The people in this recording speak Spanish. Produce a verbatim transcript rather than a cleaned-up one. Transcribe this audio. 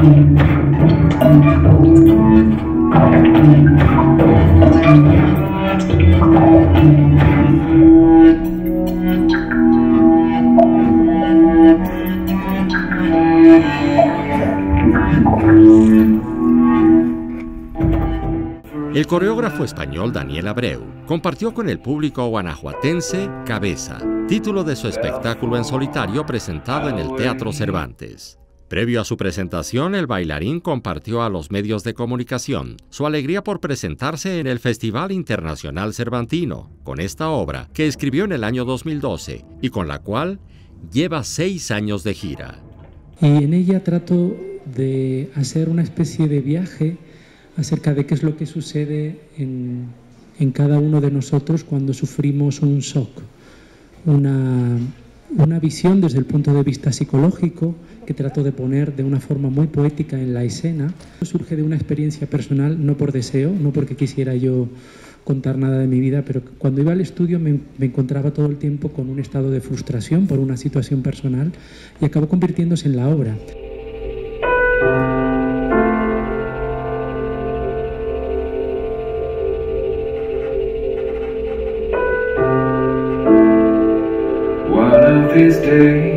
El coreógrafo español Daniel Abreu compartió con el público guanajuatense Cabeza, título de su espectáculo en solitario presentado en el Teatro Cervantes. Previo a su presentación, el bailarín compartió a los medios de comunicación su alegría por presentarse en el Festival Internacional Cervantino, con esta obra que escribió en el año dos mil doce y con la cual lleva seis años de gira. Y en ella trato de hacer una especie de viaje acerca de qué es lo que sucede en, en cada uno de nosotros cuando sufrimos un shock, una, una visión desde el punto de vista psicológico que trato de poner de una forma muy poética en la escena. Surge de una experiencia personal, no por deseo, no porque quisiera yo contar nada de mi vida, pero cuando iba al estudio me, me encontraba todo el tiempo con un estado de frustración por una situación personal y acabó convirtiéndose en la obra. One of these days